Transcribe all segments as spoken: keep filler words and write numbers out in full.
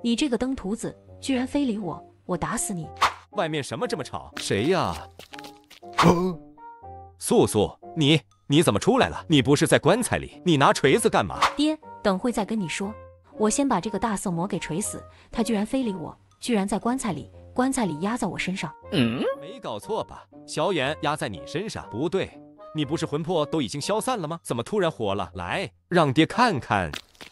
你这个登徒子，居然非礼我，我打死你！ 外面什么这么吵？谁呀？哦、素素，你你怎么出来了？你不是在棺材里？你拿锤子干嘛？ 爹，等会再跟你说。我先把这个大色魔给锤死，他居然非礼我，居然在棺材里，棺材里压在我身上。 嗯，没搞错吧？小远压在你身上？不对，你不是魂魄都已经消散了吗？怎么突然活了？来，让爹看看。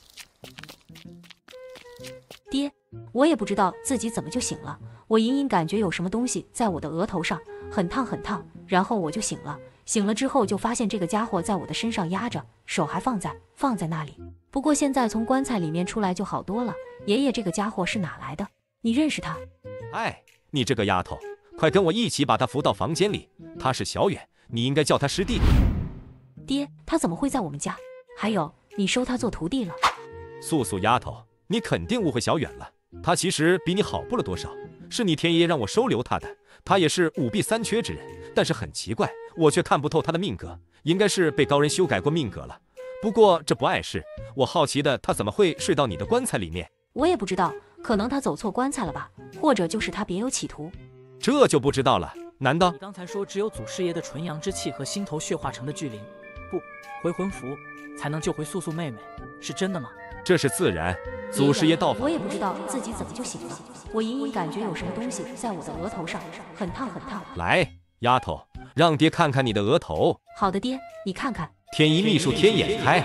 爹，我也不知道自己怎么就醒了，我隐隐感觉有什么东西在我的额头上，很烫很烫，然后我就醒了。醒了之后就发现这个家伙在我的身上压着，手还放在放在那里。不过现在从棺材里面出来就好多了。爷爷，这个家伙是哪来的？你认识他？ 哎，你这个丫头，快跟我一起把他扶到房间里。他是小远，你应该叫他师弟。 爹，他怎么会在我们家？还有，你收他做徒弟了？ 素素丫头，你肯定误会小远了。他其实比你好不了多少，是你天爷让我收留他的。他也是五弊三缺之人，但是很奇怪，我却看不透他的命格，应该是被高人修改过命格了。不过这不碍事，我好奇的他怎么会睡到你的棺材里面？ 我也不知道，可能他走错棺材了吧，或者就是他别有企图。 这就不知道了。难道你刚才说只有祖师爷的纯阳之气和心头血化成的巨灵，不回魂符才能救回素素妹妹，是真的吗？ 这是自然，祖师爷道法。 我也不知道自己怎么就醒了，我隐隐感觉有什么东西在我的额头上，很烫很烫。 来，丫头，让爹看看你的额头。 好的，爹，你看看。 天一秘术，天眼开。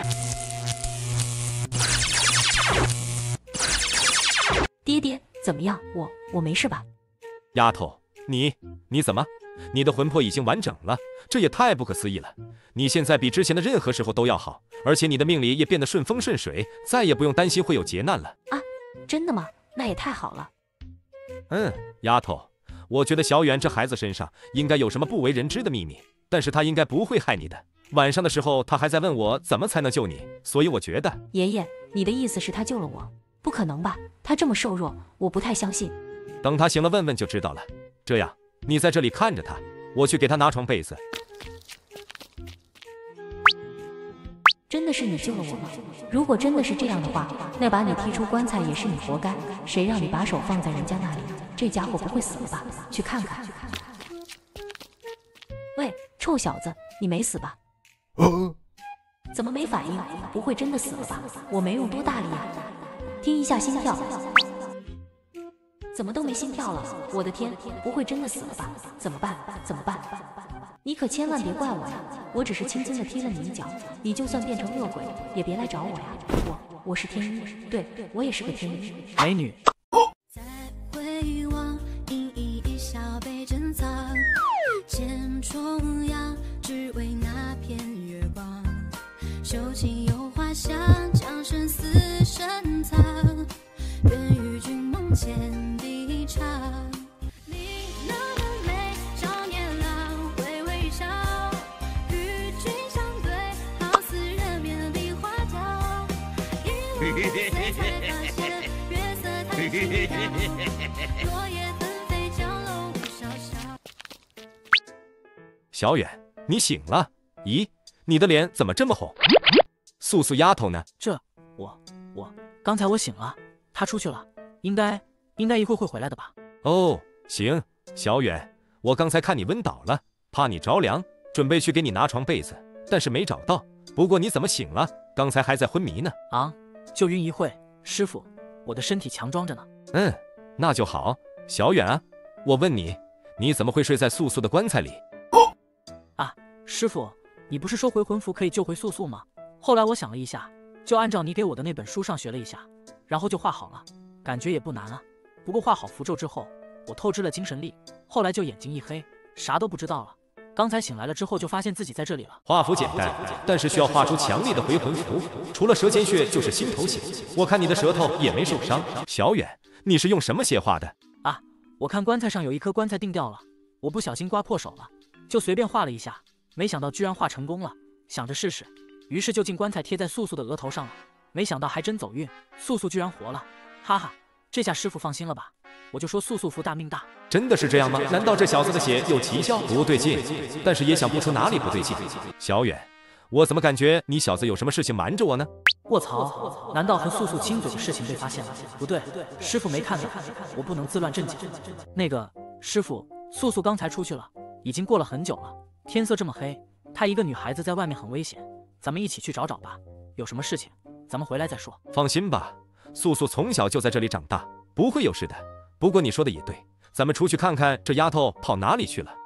爹爹，怎么样？我我没事吧？ 丫头，你你怎么？你的魂魄已经完整了，这也太不可思议了！你现在比之前的任何时候都要好，而且你的命里也变得顺风顺水，再也不用担心会有劫难了。 啊，真的吗？那也太好了。 嗯，丫头，我觉得小远这孩子身上应该有什么不为人知的秘密，但是他应该不会害你的。晚上的时候，他还在问我怎么才能救你，所以我觉得…… 爷爷，你的意思是他救了我？不可能吧？他这么瘦弱，我不太相信。 等他醒了问问就知道了。这样，你在这里看着他，我去给他拿床被子。 真的是你救了我吗？如果真的是这样的话，那把你踢出棺材也是你活该。谁让你把手放在人家那里？这家伙不会死了吧？去看看。喂，臭小子，你没死吧？怎么没反应？不会真的死了吧？我没用多大力啊！听一下心跳，怎么都没心跳了？我的天，不会真的死了吧？怎么办？怎么办？你可千万别怪我呀！我只是轻轻的踢了你一脚，你就算变成恶鬼，也别来找我呀！我我是天一，对，我也是个天一。 美女。 再回望，饮一小杯珍藏，见重阳，只为那片月光。绣情有花香，将生死深藏。愿与君梦前一场。你那么美，少年郎，微微笑，与君相对，好似人面梨花娇。一路翡翠大雪，月色太轻飘，落叶纷飞，江楼雾萧萧。 小远，你醒了？咦，你的脸怎么这么红？素素丫头呢？ 这我我刚才我醒了，她出去了，应该应该一会会回来的吧？ 哦，行，小远，我刚才看你温倒了，怕你着凉，准备去给你拿床被子，但是没找到。不过你怎么醒了？刚才还在昏迷呢。 啊，就晕一会。师傅，我的身体强装着呢。 嗯，那就好。小远啊，我问你，你怎么会睡在素素的棺材里？ 啊，师傅，你不是说回魂符可以救回素素吗？后来我想了一下，就按照你给我的那本书上学了一下，然后就画好了，感觉也不难啊。不过画好符咒之后，我透支了精神力，后来就眼睛一黑，啥都不知道了。刚才醒来了之后，就发现自己在这里了。 画符简单，但是需要画出强烈的回魂符，除了舌尖穴就是心头血。我看你的舌头也没受伤。小远，你是用什么血画的？ 啊，我看棺材上有一颗棺材钉掉了，我不小心刮破手了，就随便画了一下，没想到居然画成功了，想着试试。于是就进棺材贴在素素的额头上了，没想到还真走运，素素居然活了，哈哈，这下师傅放心了吧？我就说素素福大命大。 真的是这样吗？难道这小子的血有奇效？不对劲，但是也想不出哪里不对劲。小远，我怎么感觉你小子有什么事情瞒着我呢？ 卧槽，难道和素素亲嘴的事情被发现了？不对，师傅没看到，我不能自乱阵脚。那个师傅，素素刚才出去了，已经过了很久了，天色这么黑，她一个女孩子在外面很危险，咱们一起去找找吧。有什么事情，咱们回来再说。 放心吧，素素从小就在这里长大，不会有事的。不过你说的也对，咱们出去看看这丫头跑哪里去了。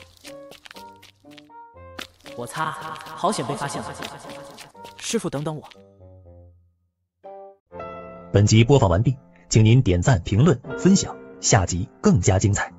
我擦，好险被发现了！师傅，等等我。 本集播放完毕，请您点赞、评论、分享，下集更加精彩。